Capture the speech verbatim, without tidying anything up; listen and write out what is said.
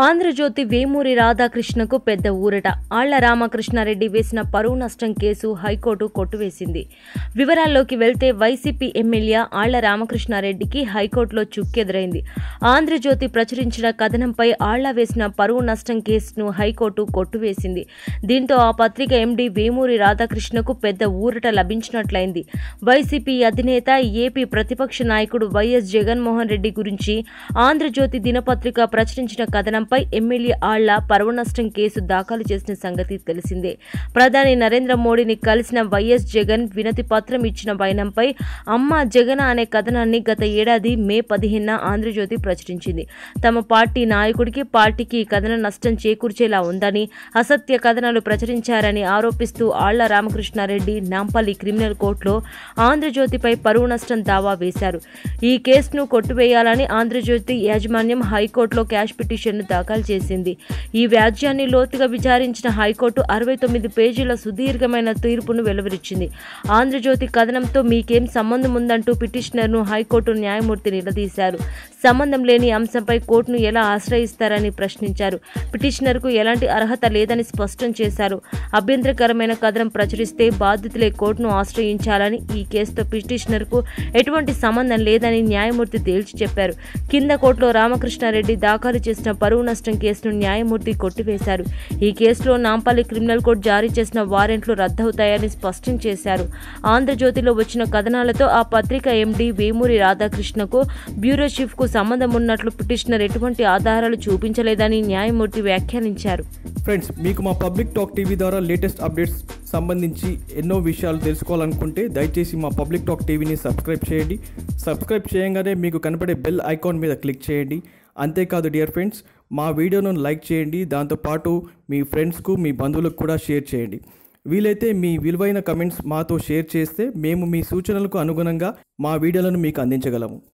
ఆంధ్రజ్యోతి వేమూరి రాధాకృష్ణకు పెద్ద ఊరట. ఆళ్ల రామకృష్ణారెడ్డి వేసిన పరువు నష్టం కేసు హైకోర్టు కొట్టివేసింది. వివరాల్లోకి వెళ్తే వైసీపీ ఎమ్మెల్యే ఆళ్ల రామకృష్ణారెడ్డికి హైకోర్టులో చుక్కెదురైంది. ఆంధ్రజ్యోతి ప్రచురించిన కథనంపై ఆళ్ల వేసిన పరువు నష్టం కేసును హైకోర్టు కొట్టివేసింది. దీంతో ఆ పత్రిక ఎండీ వేమూరి రాధాకృష్ణకు పెద్ద ఊరట లభించినట్లయింది. వైసీపీ అధినేత, ఏపీ ప్రతిపక్ష నాయకుడు వైఎస్ జగన్మోహన్ రెడ్డి గురించి ఆంధ్రజ్యోతి దినపత్రిక ప్రచురించిన కథనం పై ఎమ్మెల్యే ఆళ్ల పరువు నష్టం కేసు దాఖలు చేసిన సంగతి తెలిసిందే. ప్రధాని నరేంద్ర మోడీని కలిసిన వైఎస్ జగన్ వినతి పత్రం ఇచ్చిన వైనంపై అమ్మ జగన అనే కథనాన్ని గత ఏడాది మే పదిహేనున ఆంధ్రజ్యోతి ప్రచురించింది. తమ పార్టీ నాయకుడికి, పార్టీకి కథన నష్టం చేకూర్చేలా ఉందని, అసత్య కథనాలు ప్రచురించారని ఆరోపిస్తూ ఆళ్ల రామకృష్ణారెడ్డి నాంపల్లి క్రిమినల్ కోర్టులో ఆంధ్రజ్యోతిపై పరువు నష్టం దావా వేశారు. ఈ కేసును కొట్టివేయాలని ఆంధ్రజ్యోతి యాజమాన్యం హైకోర్టులో క్యాష్ పిటిషన్ దాఖలు చేసింది. ఈ వ్యాజ్యాన్ని లోతుగా విచారించిన హైకోర్టు అరవై తొమ్మిది పేజీల సుదీర్ఘమైన తీర్పును వెలువరించింది. ఆంధ్రజ్యోతి కథనంతో మీకేం సంబంధం ఉందంటూ పిటిషనర్ను హైకోర్టు న్యాయమూర్తి నిలదీశారు. సంబంధం లేని అంశంపై కోర్టును ఎలా ఆశ్రయిస్తారని ప్రశ్నించారు. పిటిషనర్కు ఎలాంటి అర్హత లేదని స్పష్టం చేశారు. అభ్యంతరకరమైన కథనం ప్రచురిస్తే బాధితులే కోర్టును ఆశ్రయించాలని, ఈ కేసుతో పిటిషనర్కు ఎటువంటి సంబంధం లేదని న్యాయమూర్తి తేల్చి చెప్పారు. కింద కోర్టులో రామకృష్ణారెడ్డి దాఖలు చేసిన పరువు నష్టం కేసును న్యాయమూర్తి కొట్టివేశారు. ఈ కేసులో నాంపల్లి క్రిమినల్ కోర్టు జారీ చేసిన వారెంట్లు రద్దవుతాయని స్పష్టం చేశారు. ఆంధ్రజ్యోతిలో వచ్చిన కథనాలతో ఆ పత్రిక ఎండీ వేమూరి రాధాకృష్ణకు, బ్యూరో చీఫ్ కు సంబంధం ఉన్నట్లు పిటిషనర్ ఎటువంటి ఆధారాలు చూపించలేదని న్యాయమూర్తి వ్యాఖ్యానించారు. ఫ్రెండ్స్, మీకు మా పబ్లిక్ టాక్ టీవీ ద్వారా లేటెస్ట్ అప్డేట్స్ సంబంధించి ఎన్నో విషయాలు తెలుసుకోవాలనుకుంటే దయచేసి మా పబ్లిక్ టాక్ టీవీని సబ్స్క్రైబ్ చేయండి. సబ్స్క్రైబ్ చేయగానే మీకు కనపడే బెల్ ఐకాన్ మీద క్లిక్ చేయండి. అంతేకాదు డియర్ ఫ్రెండ్స్, మా వీడియోను లైక్ చేయండి. దాంతోపాటు మీ ఫ్రెండ్స్కు, మీ బంధువులకు కూడా షేర్ చేయండి. వీలైతే మీ విలువైన కమెంట్స్ మాతో షేర్ చేస్తే మేము మీ సూచనలకు అనుగుణంగా మా వీడియోలను మీకు అందించగలము.